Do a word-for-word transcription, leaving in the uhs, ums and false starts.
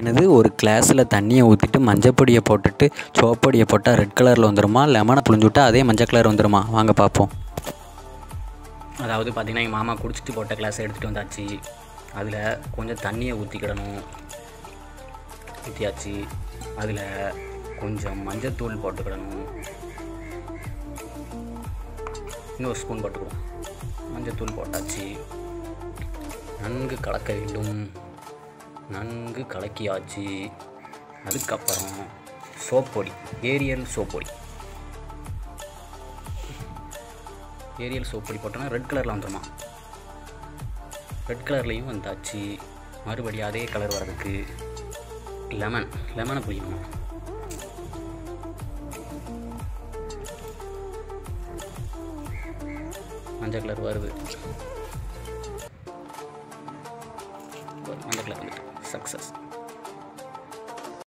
என்னது ஒரு கிளாஸில் தண்ணியை ஊற்றிட்டு மஞ்சப்பொடியை போட்டுட்டு சோப்பொடியை போட்டால் ரெட் கலரில் வந்துடுமா, லெமனை புழிஞ்சு விட்டால் அதே மஞ்சள் கலர் வந்துடுமா? வாங்க பார்ப்போம். அதாவது பார்த்திங்கன்னா எங்கள் மாமா குடிச்சிட்டு போட்ட கிளாஸை எடுத்துகிட்டு வந்தாச்சு. அதில் கொஞ்சம் தண்ணியை ஊற்றிக்கிடணும். ஊற்றியாச்சு. அதில் கொஞ்சம் மஞ்சத்தூள் போட்டுக்கிடணும். இன்னொரு ஸ்பூன் போட்டுக்கிடும். மஞ்சத்தூள் போட்டாச்சு. நன்கு கலக்க வேண்டும். நன்கு கலக்கியாச்சு. அதுக்கப்புறம் சோப்பொடி, ஏரியல் சோப்பொடி ஏரியல் சோப்பொடி போட்டோன்னா ரெட் கலரில் வந்துடுமா? ரெட் கலர்லேயும் வந்தாச்சு. மறுபடியும் அதே கலர் வர்றதுக்கு லெமன் லெமனை புளிக்கணும். மஞ்சள் கலர் வருது. மஞ்சள் கலர் வந்துட்டு சக்ஸஸ்.